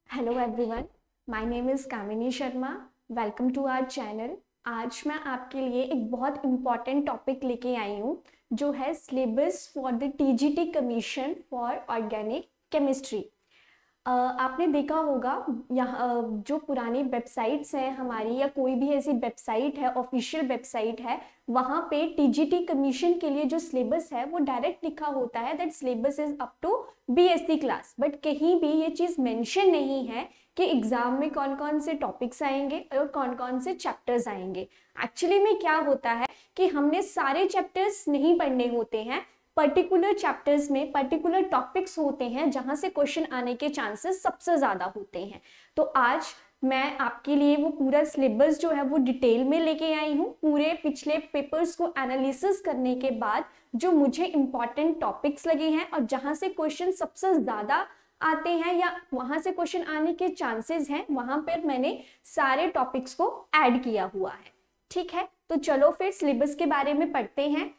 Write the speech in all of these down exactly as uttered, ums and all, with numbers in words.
Hello everyone, my name is Kamini Sharma. Welcome to our channel. आज मैं आपके लिए एक बहुत इम्पॉर्टेंट टॉपिक लेके आई हूँ जो है syllabus for the TGT commission for organic chemistry. आपने देखा होगा यहाँ जो पुरानी वेबसाइट्स हैं हमारी या कोई भी ऐसी वेबसाइट है, ऑफिशियल वेबसाइट है, वहाँ पे टीजीटी कमीशन के लिए जो सिलेबस है वो डायरेक्ट लिखा होता है that syllabus is up to BSc class. But कहीं भी ये चीज़ मेंशन नहीं है कि एग्जाम में कौन कौन से टॉपिक्स आएंगे और कौन कौन से चैप्टर्स आएंगे। एक्चुअली में क्या होता है कि हमने सारे चैप्टर्स नहीं पढ़ने होते हैं, पर्टिकुलर चैप्टर्स में पर्टिकुलर टॉपिक्स होते हैं जहां से क्वेश्चन आने के चांसेस सबसे ज़्यादा होते हैं। तो आज मैं आपके लिए वो पूरा सिलेबस जो है वो डिटेल में लेके आई हूँ। पूरे पिछले पेपर्स को एनालिसिस करने के बाद जो मुझे इम्पॉर्टेंट टॉपिक्स लगे हैं और जहां से क्वेश्चन सबसे ज़्यादा आते हैं या वहां से क्वेश्चन आने के चांसेस हैं, वहां पर मैंने सारे टॉपिक्स को ऐड किया हुआ है। ठीक है, तो चलो फिर सिलेबस के बारे में पढ़ते हैं।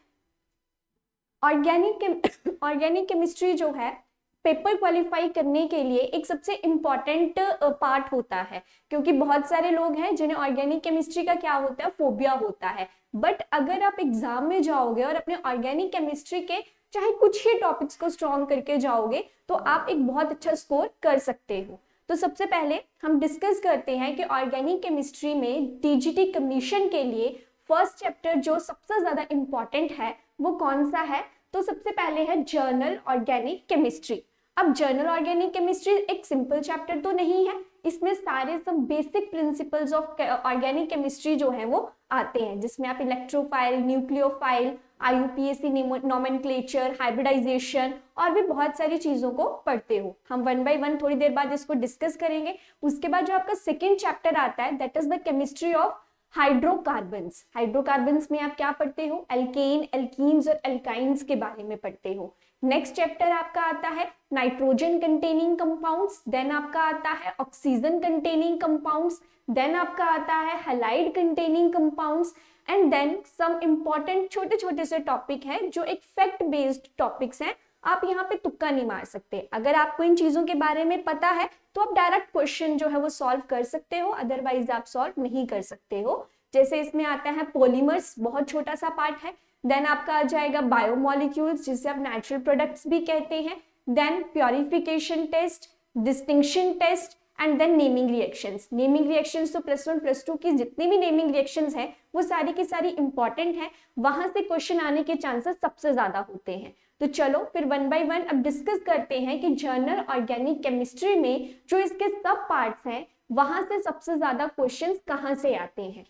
ऑर्गेनिक ऑर्गेनिक केमिस्ट्री जो है पेपर क्वालिफाई करने के लिए एक सबसे इम्पॉर्टेंट पार्ट होता है, क्योंकि बहुत सारे लोग हैं जिन्हें ऑर्गेनिक केमिस्ट्री का क्या होता है, फोबिया होता है। बट अगर आप एग्जाम में जाओगे और अपने ऑर्गेनिक केमिस्ट्री के चाहे कुछ ही टॉपिक्स को स्ट्रॉन्ग करके जाओगे तो आप एक बहुत अच्छा स्कोर कर सकते हो। तो सबसे पहले हम डिस्कस करते हैं कि ऑर्गेनिक केमिस्ट्री में टीजीटी कमीशन के लिए फर्स्ट चैप्टर जो सबसे ज्यादा इम्पॉर्टेंट है वो कौन सा है। तो सबसे पहले है जर्नल ऑर्गेनिक केमिस्ट्री। अब जर्नल ऑर्गेनिक केमिस्ट्री एक सिंपल चैप्टर तो नहीं है, इसमें सारे सब basic principles of organic chemistry जो है वो आते हैं, जिसमें आप electrophile, nucleophile, IUPAC nomenclature, hybridisation और भी बहुत सारी चीजों को पढ़ते हो। हम वन बाय वन थोड़ी देर बाद इसको डिस्कस करेंगे। उसके बाद जो आपका सेकेंड चैप्टर आता है that is the chemistry of hydrocarbons. Hydrocarbons में आप क्या पढ़ते हो, एल्केन, एल्कीन्स और एल्काइंस के बारे में पढ़ते हो। नेक्स्ट चैप्टर आपका आता है नाइट्रोजन कंटेनिंग कंपाउंड्स, देन आपका आता है ऑक्सीजन कंटेनिंग कंपाउंड्स, देन आपका आता है halide containing compounds and then some important छोटे छोटे से टॉपिक हैं जो एक फैक्ट बेस्ड टॉपिक्स हैं। आप यहाँ पे तुक्का नहीं मार सकते। अगर आपको इन चीजों के बारे में पता है तो आप डायरेक्ट क्वेश्चन जो है वो सॉल्व कर सकते हो, अदरवाइज आप सॉल्व नहीं कर सकते हो। जैसे इसमें आता है पॉलीमर्स, बहुत छोटा सा पार्ट है। देन आपका आ जाएगा बायोमोलिक्यूल्स, जिसे आप नेचुरल प्रोडक्ट्स भी कहते हैं। Then purification test, distinction test and then naming reactions. Naming reactions तो प्लस वन प्लस टू की जितनी भी नेमिंग रिएक्शंस हैं वो सारी की सारी इंपॉर्टेंट है, वहां से क्वेश्चन आने के चांसेस सबसे ज्यादा होते हैं। तो चलो फिर वन बाय वन अब डिस्कस करते हैं कि जर्नल ऑर्गेनिक केमिस्ट्री में जो इसके सब पार्ट्स हैं वहां से सबसे ज्यादा क्वेश्चंस कहां से आते हैं।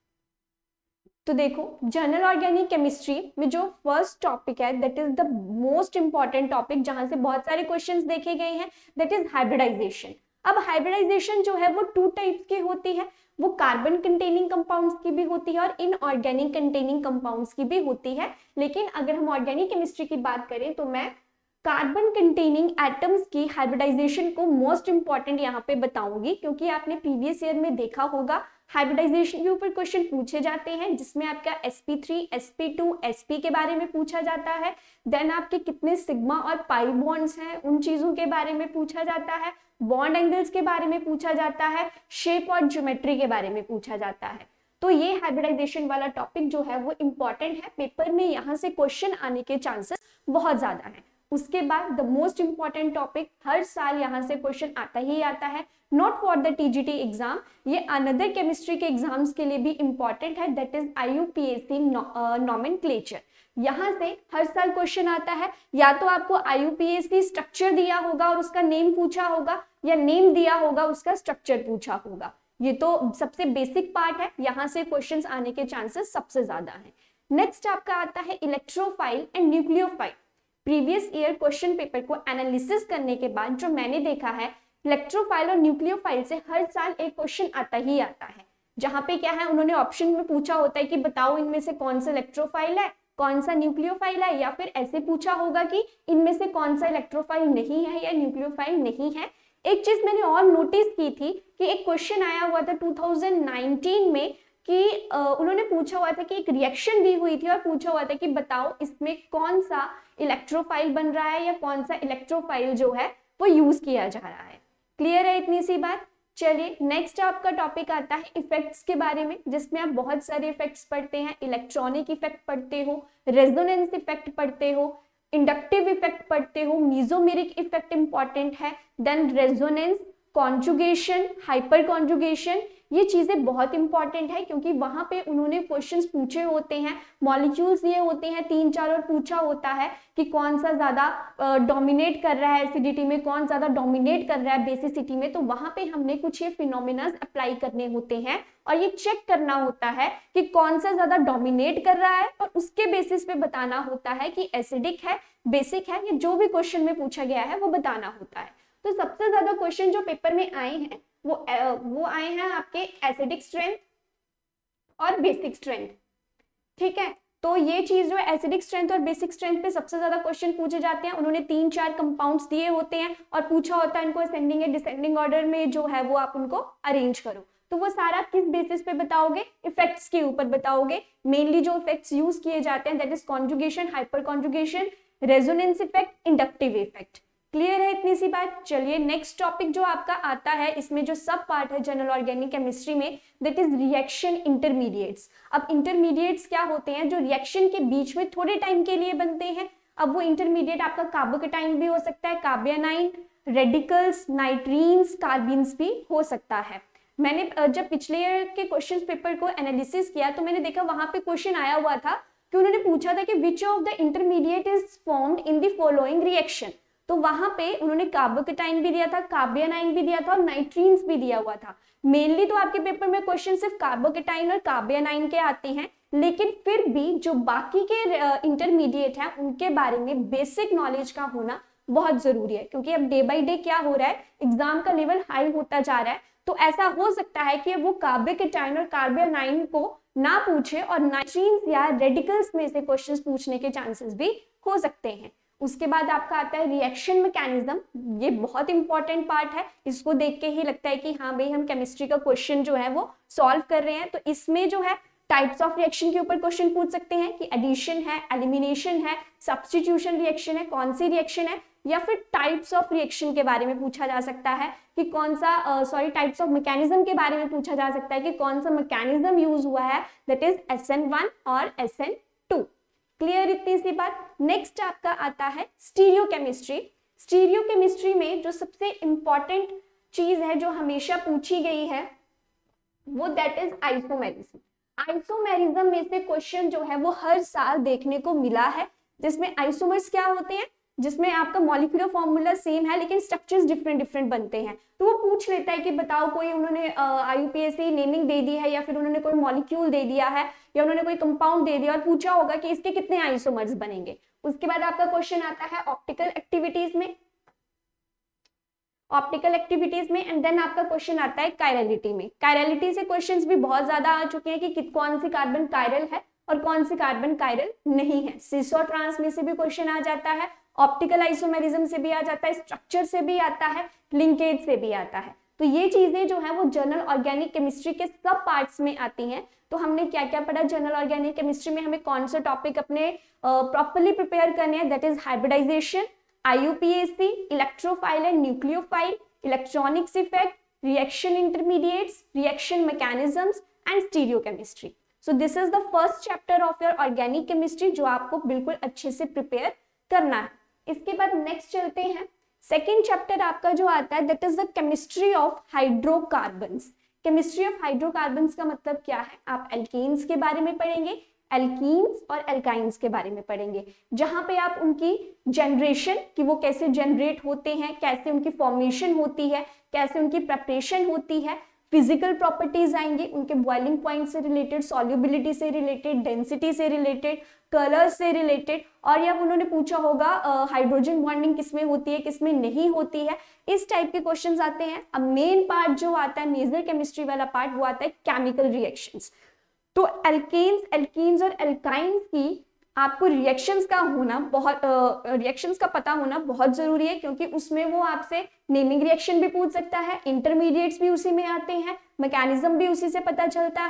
तो देखो, जर्नल ऑर्गेनिक केमिस्ट्री में जो फर्स्ट टॉपिक है that is the most important topic, जहां से बहुत सारे क्वेश्चंस देखे गए हैं, दैट इज हाइब्रिडाइजेशन। अब हाइब्रिडाइजेशन जो है वो टू टाइप्स की होती है, वो कार्बन कंटेनिंग कंपाउंड्स की भी होती है और इनऑर्गेनिक कंटेनिंग कंपाउंड्स की भी होती है। लेकिन अगर हम ऑर्गेनिक केमिस्ट्री की बात करें तो मैं कार्बन कंटेनिंग एटम्स की हाइब्रिडाइजेशन को मोस्ट इंपॉर्टेंट यहाँ पे बताऊंगी, क्योंकि आपने प्रीवियस ईयर में देखा होगा हाइब्रिडाइजेशन के ऊपर क्वेश्चन पूछे जाते हैं, जिसमें आपका S P three, S P two, S P के बारे में पूछा जाता है। देन आपके कितने सिग्मा और पाई बॉन्ड्स हैं उन चीजों के बारे में पूछा जाता है, बॉन्ड एंगल्स के बारे में पूछा जाता है, शेप और ज्योमेट्री के बारे में पूछा जाता है। तो ये हाइब्रिडाइजेशन वाला टॉपिक जो है वो इंपॉर्टेंट है, पेपर में यहाँ से क्वेश्चन आने के चांसेस बहुत ज्यादा है। उसके बाद द मोस्ट इंपॉर्टेंट टॉपिक, हर साल यहाँ से क्वेश्चन आता ही आता है, not for the TGT exam, ये अनदर केमिस्ट्री के एग्जाम्स के लिए भी इंपॉर्टेंट है, दैट इज आईयूपीएसी नोमेनक्लेचर। यहाँ से हर साल क्वेश्चन आता है, या तो आपको आईयूपीएसी स्ट्रक्चर दिया होगा और उसका नेम पूछा होगा, या नेम दिया होगा उसका स्ट्रक्चर पूछा होगा। ये तो सबसे बेसिक पार्ट है, यहाँ से क्वेश्चंस आने के चांसेस सबसे ज्यादा हैं। नेक्स्ट आपका आता है electrophile and nucleophile. Previous year question paper को एनालिसिस करने के बाद जो मैंने देखा है, इलेक्ट्रोफाइल और न्यूक्लियोफाइल से हर साल एक क्वेश्चन आता ही आता है, जहां पे क्या है, उन्होंने ऑप्शन में पूछा होता है कि बताओ इनमें से कौन सा इलेक्ट्रोफाइल है, कौन सा न्यूक्लियोफाइल है, या फिर ऐसे पूछा होगा कि इनमें से कौन सा इलेक्ट्रोफाइल नहीं है या न्यूक्लियोफाइल नहीं है। एक चीज मैंने और नोटिस की थी कि एक क्वेश्चन आया हुआ था टू थाउजेंड नाइनटीन में कि उन्होंने पूछा हुआ था कि एक रिएक्शन दी हुई थी और पूछा हुआ था कि बताओ इसमें कौन सा इलेक्ट्रोफाइल बन रहा है या कौन सा इलेक्ट्रोफाइल जो है वो यूज किया जा रहा है। क्लियर है इतनी सी बात। चलिए नेक्स्ट आपका टॉपिक आता है इफेक्ट्स के बारे में, जिसमें आप बहुत सारे इफेक्ट्स पढ़ते हैं। इलेक्ट्रॉनिक इफेक्ट पढ़ते हो, रेजोनेंस इफेक्ट पढ़ते हो, इंडक्टिव इफेक्ट पढ़ते हो, मीजोमेरिक इफेक्ट इंपॉर्टेंट है, then resonance, conjugation, hyperconjugation, ये चीजें बहुत इंपॉर्टेंट है क्योंकि वहां पे उन्होंने क्वेश्चंस पूछे होते हैं, मॉलिक्यूल्स दिए होते हैं तीन चार और पूछा होता है कि कौन सा ज्यादा डोमिनेट कर रहा है एसिडिटी में, कौन ज्यादा डोमिनेट कर रहा है बेसिसिटी में। तो वहां पे हमने कुछ ये फिनोमिनास अप्लाई करने होते हैं और ये चेक करना होता है कि कौन सा ज्यादा डोमिनेट कर रहा है और उसके बेसिस पे बताना होता है कि एसिडिक है, बेसिक है, या जो भी क्वेश्चन में पूछा गया है वो बताना होता है। तो सबसे ज्यादा क्वेश्चन जो पेपर में आए हैं वो वो आए हैं आपके एसिडिक स्ट्रेंथ और बेसिक स्ट्रेंथ, ठीक है। तो ये चीज जो है एसिडिक स्ट्रेंथ और बेसिक स्ट्रेंथ पे सबसे ज्यादा क्वेश्चन पूछे जाते हैं। उन्होंने तीन चार कंपाउंड्स दिए होते हैं और पूछा होता है इनको असेंडिंग या डिसेंडिंग ऑर्डर में जो है वो आप उनको अरेंज करो। तो वो सारा किस बेसिस पे बताओगे? इफेक्ट्स के ऊपर बताओगे। मेनली जो इफेक्ट्स यूज किए जाते हैं that is conjugation, hyperconjugation, resonance effect, inductive effect. Clear है इतनी सी बात। चलिए नेक्स्ट टॉपिक जो आपका आता है, इसमें जो सब पार्ट है जनरल ऑर्गेनिक केमिस्ट्री में, दैट इज रिएक्शन इंटरमीडिएट्स। अब इंटरमीडिएट्स क्या होते हैं? जो रिएक्शन के बीच में थोड़े टाइम के लिए बनते हैं। अब वो इंटरमीडिएट आपका कार्बोकेटाइन भी हो सकता है, कार्बियानाइन, रेडिकल्स, नाइट्रीन्स, कार्बिन्स भी हो सकता है। मैंने जब पिछले ईयर के क्वेश्चन पेपर को एनालिसिस किया तो मैंने देखा वहां पे क्वेश्चन आया हुआ था कि उन्होंने पूछा था कि which of the intermediate is formed in the following reaction. तो वहां पे उन्होंने कार्बोकेटाइन भी दिया था, कार्बियानाइन भी दिया था और नाइट्रीन्स भी दिया हुआ था। मेनली तो आपके पेपर में क्वेश्चन सिर्फ कार्बोकेटाइन और कार्बियानाइन के आते हैं, लेकिन फिर भी जो बाकी के इंटरमीडिएट हैं उनके बारे में बेसिक नॉलेज का होना बहुत जरूरी है, क्योंकि अब डे बाय डे क्या हो रहा है, एग्जाम का लेवल हाई होता जा रहा है। तो ऐसा हो सकता है कि वो कार्बोकेटाइन और कार्बियानाइन को ना पूछे और नाइट्रीन्स या रेडिकल्स में से क्वेश्चंस पूछने के चांसेस भी हो सकते हैं। उसके बाद आपका आता है रिएक्शन मैकेनिज्म। ये बहुत इंपॉर्टेंट पार्ट है, इसको देख के ही लगता है कि हाँ भाई हम केमिस्ट्री का क्वेश्चन जो है वो सॉल्व कर रहे हैं। तो इसमें जो है टाइप्स ऑफ रिएक्शन के ऊपर क्वेश्चन पूछ सकते हैं कि एडिशन है, एलिमिनेशन है, सब्स्टिट्यूशन रिएक्शन है, कौन सी रिएक्शन है, या फिर टाइप्स ऑफ रिएक्शन के बारे में पूछा जा सकता है कि कौन सा सॉरी टाइप्स ऑफ मैकेनिज्म के बारे में पूछा जा सकता है कि कौन सा मैकेनिज्म यूज हुआ है, that is S N one और एस एन टू। क्लियर इतनी सी बात। नेक्स्ट आपका आता है स्टीरियो केमिस्ट्री। स्टीरियो केमिस्ट्री में जो सबसे इंपॉर्टेंट चीज है जो हमेशा पूछी गई है वो दैट इज आइसोमेरिज्म। आइसोमेरिज्म में से क्वेश्चन जो है वो हर साल देखने को मिला है, जिसमें आइसोमर्स क्या होते हैं, जिसमें आपका मॉलिक्यूलर फॉर्मूला सेम है लेकिन स्ट्रक्चर्स डिफरेंट डिफरेंट बनते हैं। तो वो पूछ लेता है कि बताओ कोई उन्होंने आईयूपीएसी नेमिंग दे दी है या फिर उन्होंने कोई मॉलिक्यूल दे दिया है या उन्होंने कोई कंपाउंड दे दिया और पूछा होगा कि इसके कितने आइसोमर्स बनेंगे। उसके बाद आपका क्वेश्चन आता है ऑप्टिकल एक्टिविटीज में ऑप्टिकल एक्टिविटीज में एंड देन आपका क्वेश्चन आता है कायरलिटी में। कायरलिटी से क्वेश्चंस भी बहुत ज्यादा आ चुके हैं कि कौन सी कार्बन कायरल है और कौन सी कार्बन कायरल नहीं है। सिस और ट्रांस में से भी क्वेश्चन आ जाता है, ऑप्टिकल आइसोमेरिज्म से भी आ जाता है, स्ट्रक्चर से भी आता है, लिंकेज से भी आता है। तो ये चीजें जो है वो जनरल ऑर्गेनिक केमिस्ट्री के सब पार्ट्स में आती हैं। तो हमने क्या क्या पढ़ा जनरल ऑर्गेनिक केमिस्ट्री में, हमें कौन सा टॉपिक अपने प्रॉपर्ली uh, प्रिपेयर करने हैं, that is hybridisation, IUPAC, electrophile and nucleophile, electronics effect, reaction intermediates, reaction mechanisms and stereochemistry. So this is the first chapter of your organic chemistry जो आपको बिल्कुल अच्छे से प्रिपेयर करना है। इसके बाद नेक्स्ट चलते हैं, सेकेंड चैप्टर आपका जो आता है that is the chemistry of hydrocarbons. Chemistry of hydrocarbons का मतलब क्या है? आप एल्केन्स के बारे में पढ़ेंगे, एल्कीन्स और एल्काइंस के बारे में पढ़ेंगे, जहां पे आप उनकी जनरेशन कि वो कैसे जनरेट होते हैं, कैसे उनकी फॉर्मेशन होती है, कैसे उनकी प्रिपरेशन होती है, फिजिकल प्रॉपर्टीज आएंगे, उनके बॉइलिंग पॉइंट से रिलेटेड, सॉल्युबिलिटी से रिलेटेड, डेंसिटी से रिलेटेड, कलर से रिलेटेड, और या उन्होंने पूछा होगा हाइड्रोजन बॉन्डिंग किसमें होती है किसमें नहीं होती है, इस टाइप के क्वेश्चंस आते हैं। अब मेन पार्ट जो आता है, मेजर केमिस्ट्री वाला पार्ट, वो आता है केमिकल रिएक्शंस। तो एल्केन्स, एल्कीन्स और एल्काइंस की आपको रिएक्शंस का होना बहुत रिएक्शंस uh, का पता होना बहुत जरूरी है, क्योंकि उसमें वो आपसे नेमिंग रिएक्शन भी पूछ सकता है, इंटरमीडिएट्स भी उसी में आते हैं, मैकेनिज्म भी उसी से पता चलता है।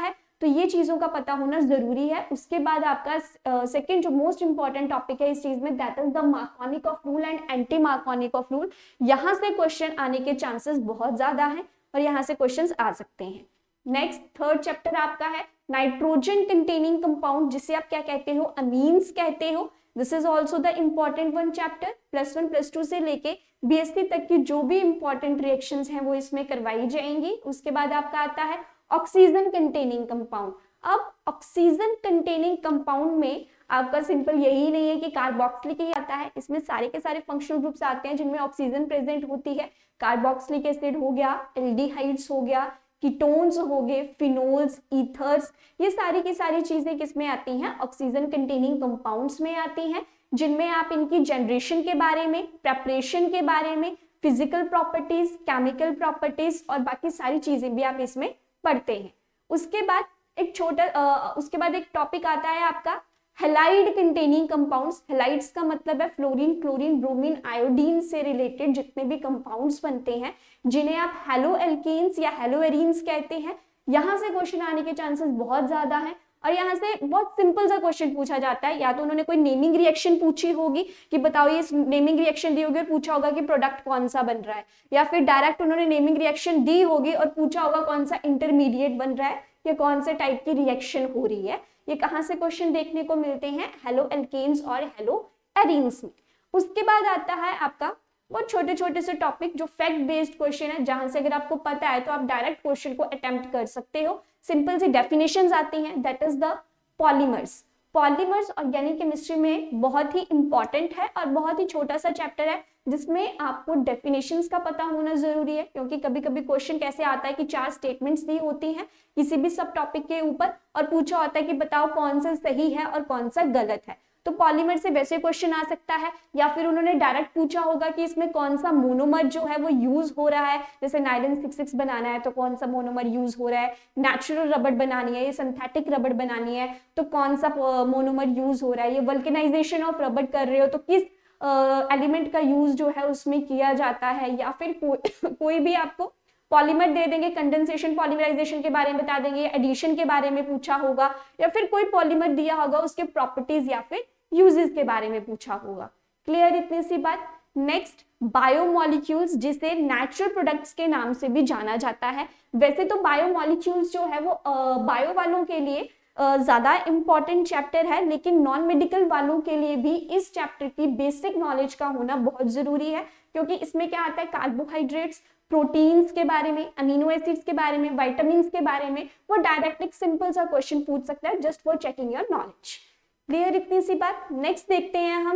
तो ये चीजों का पता होना जरूरी है। उसके बाद आपका सेकंड uh, जो मोस्ट इंपॉर्टेंट टॉपिक है इस चीज में, that is the Markovnikov rule and anti Markovnikov rule. यहाँ से क्वेश्चन आने के चांसेस बहुत ज्यादा हैं और यहाँ से क्वेश्चंस आ सकते हैं। नेक्स्ट थर्ड चैप्टर आपका है नाइट्रोजन कंटेनिंग कंपाउंड, जिसे आप क्या कहते हो, अमीन्स कहते हो। This is also the important one chapter. Plus one plus two से लेके बीएससी तक की जो भी इंपॉर्टेंट रिएक्शंस हैं वो इसमें करवाई जाएंगी। उसके बाद आपका आता है ऑक्सीजन कंटेनिंग कंपाउंड। अब ऑक्सीजन कंटेनिंग कंपाउंड में आपका सिंपल यही नहीं है कि कार्बोक्सिलिक ही आता है, इसमें सारे के सारे फंक्शनल ग्रुप्स आते हैं जिनमें ऑक्सीजन प्रेजेंट होती है। कार्बोक्सिलिक एसिड हो गया, एल्डिहाइड्स हो गया, कीटोन्स हो गए, फिनोल्स, ईथर्स, ये सारी की सारी चीजें किसमें आती हैं, ऑक्सीजन कंटेनिंग कंपाउंड्स में आती हैं, जिनमें आप इनकी जनरेशन के बारे में, प्रेपरेशन के बारे में, फिजिकल प्रॉपर्टीज, केमिकल प्रॉपर्टीज और बाकी सारी चीजें भी आप इसमें पढ़ते हैं। उसके बाद एक छोटा उसके बाद एक टॉपिक आता है आपका हेलाइड कंटेनिंग कंपाउंड्स। हेलाइड्स का मतलब है फ्लोरीन, क्लोरीन, ब्रोमीन, आयोडीन से रिलेटेड जितने भी कंपाउंड्स बनते हैं, जिन्हें आप हेलो एल्कीन्स या हेलो एरीन्स कहते हैं। यहाँ से क्वेश्चन आने के चांसेस बहुत ज्यादा हैं और यहाँ से बहुत सिंपल सा क्वेश्चन पूछा जाता है। या तो उन्होंने कोई नेमिंग रिएक्शन पूछी होगी कि बताओ ये नेमिंग रिएक्शन दी होगी और पूछा होगा कि प्रोडक्ट कौन सा बन रहा है, या फिर डायरेक्ट उन्होंने नेमिंग रिएक्शन दी होगी और पूछा होगा कौन सा इंटरमीडिएट बन रहा है या कौन से टाइप की रिएक्शन हो रही है। ये कहाँ से क्वेश्चन देखने को मिलते हैं, हेलो एल्केन्स और हेलो एरीन्स में। उसके बाद आता है आपका बहुत छोटे छोटे से टॉपिक जो फैक्ट बेस्ड क्वेश्चन है, जहां से अगर आपको पता है तो आप डायरेक्ट क्वेश्चन को अटेम्प्ट कर सकते हो। सिंपल सी डेफिनेशंस आती हैं, that is the polymers. Polymers organic chemistry में बहुत ही इंपॉर्टेंट है और बहुत ही छोटा सा चैप्टर है जिसमें आपको डेफिनेशंस का पता होना जरूरी है, क्योंकि कभी कभी क्वेश्चन कैसे आता है कि चार स्टेटमेंट्स दी होती हैं किसी भी सब टॉपिक के ऊपर और पूछा होता है कि बताओ कौन सा सही है और कौन सा गलत है। तो पॉलीमर से वैसे क्वेश्चन आ सकता है, या फिर उन्होंने डायरेक्ट पूछा होगा कि इसमें कौन सा मोनोमर जो है वो यूज हो रहा है, जैसे नाइलन सिक्स सिक्स बनाना है तो कौन सा मोनोमर यूज हो रहा है, नेचुरल रबड़ बनानी है या सिंथेटिक रबड़ बनानी है तो कौन सा मोनोमर यूज हो रहा है, ये वल्केनाइजेशन ऑफ रबड़ कर रहे हो तो किस एलिमेंट uh, का यूज जो है उसमें किया जाता है, या फिर को, कोई भी आपको पॉलीमर दे देंगे, कंडेंसेशन पॉलीमराइजेशन के बारे में बता देंगे, एडिशन के बारे में पूछा होगा, या फिर कोई पॉलीमर दिया होगा उसके प्रॉपर्टीज या फिर यूजेस के बारे में पूछा होगा। क्लियर इतनी सी बात। नेक्स्ट बायोमोलिक्यूल्स, जिसे नेचुरल प्रोडक्ट्स के नाम से भी जाना जाता है। वैसे तो बायोमोलिक्यूल्स जो है वो बायो uh, वालों के लिए ज्यादा इंपॉर्टेंट चैप्टर है, लेकिन नॉन मेडिकल वालों के लिए भी इस चैप्टर की बेसिक नॉलेज का होना बहुत जरूरी है, क्योंकि इसमें क्या आता है, कार्बोहाइड्रेट्स, प्रोटीन्स के बारे में, अमीनो एसिड्स के बारे में, विटामिन्स के बारे में वो डायरेक्ट एक सिंपल सा क्वेश्चन पूछ सकता है just for checking your knowledge. Clear इतनी सी बात। नेक्स्ट देखते हैं हम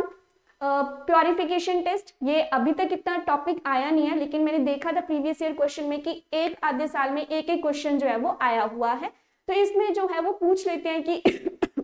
प्योरिफिकेशन टेस्ट। ये अभी तक इतना टॉपिक आया नहीं है, लेकिन मैंने देखा था प्रीवियस ईयर क्वेश्चन में कि एक आधे साल में एक एक क्वेश्चन जो है वो आया हुआ है। तो इसमें जो है वो पूछ लेते हैं कि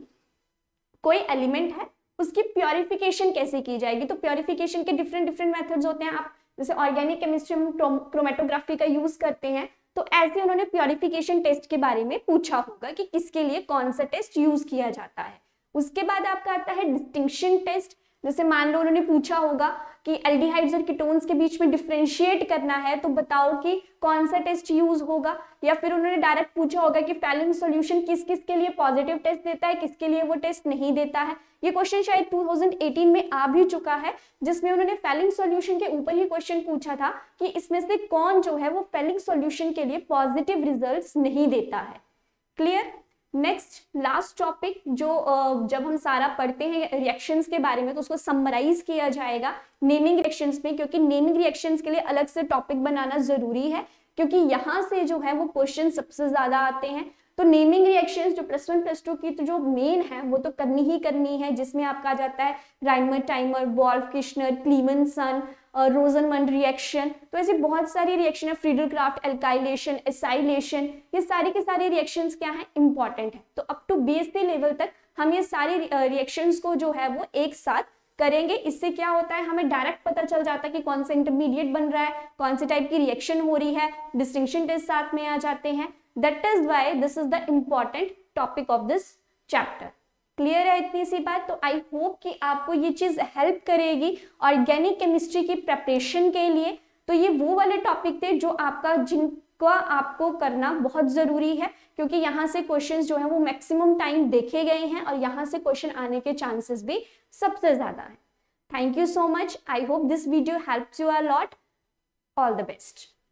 कोई एलिमेंट है उसकी प्योरिफिकेशन कैसे की जाएगी। तो प्योरिफिकेशन के डिफरेंट डिफरेंट मेथड्स होते हैं। आप जैसे ऑर्गेनिक केमिस्ट्री में क्रोमेटोग्राफी का यूज करते हैं, तो ऐसे उन्होंने प्योरिफिकेशन टेस्ट के बारे में पूछा होगा कि किसके लिए कौन सा टेस्ट यूज किया जाता है। उसके बाद आपका आता है डिस्टिंक्शन टेस्ट। जैसे मान लो उन्होंने पूछा होगा कि एल्डिहाइड्स और कीटोन्स के बीच में डिफरेंशिएट करना है, तो बताओ कि कौन सा टेस्ट यूज होगा। या फिर उन्होंने डायरेक्ट पूछा होगा कि फैलिंग सॉल्यूशन किस किस के लिए पॉजिटिव टेस्ट देता है, किसके लिए वो टेस्ट नहीं देता है। ये क्वेश्चन शायद दो हज़ार अठारह में आ भी चुका है, जिसमें उन्होंने फैलिंग सॉल्यूशन के ऊपर ही क्वेश्चन पूछा था कि इसमें से कौन जो है वो फैलिंग सॉल्यूशन के लिए पॉजिटिव रिजल्ट्स नहीं देता है। क्लियर। नेक्स्ट लास्ट टॉपिक जो जब हम सारा पढ़ते हैं रिएक्शंस के बारे में तो उसको समराइज किया जाएगा नेमिंग रिएक्शंस में, क्योंकि नेमिंग रिएक्शंस के लिए अलग से टॉपिक बनाना जरूरी है, क्योंकि यहाँ से जो है वो क्वेश्चन सबसे ज्यादा आते हैं। तो नेमिंग रिएक्शंस जो प्लस वन प्लस टू की तो जो मेन है वो तो करनी ही करनी है, जिसमें आपका आ जाता है Reimer Tiemann, Wolff Kishner, Clemmensen, Rosenmund reaction. तो ऐसी बहुत सारी रिएक्शन है, फ्रीडल-क्राफ्ट एल्काइलेशन, एसाइलेशन, ये सारी के सारे रिएक्शंस क्या है, इंपॉर्टेंट है। तो अप टू बीएससी लेवल तक हम ये सारी रिएक्शंस को जो है वो एक साथ करेंगे। इससे क्या होता है, हमें डायरेक्ट पता चल जाता है कि कौन सा इंटरमीडिएट बन रहा है, कौन से टाइप की रिएक्शन हो रही है, डिस्टिंक्शन टेस्ट साथ में आ जाते हैं। That is why this is the important topic of this chapter. Clear है इतनी सी बात। तो आई होप कि आपको ये चीज हेल्प करेगी ऑर्गेनिक केमिस्ट्री की प्रेपरेशन के लिए। तो ये वो वाले टॉपिक थे जो आपका जिनको का आपको करना बहुत जरूरी है, क्योंकि यहाँ से क्वेश्चंस जो है वो मैक्सिमम टाइम देखे गए हैं और यहाँ से क्वेश्चन आने के चांसेस भी सबसे ज्यादा है। Thank you so much. I hope this video helps you a lot. All the best.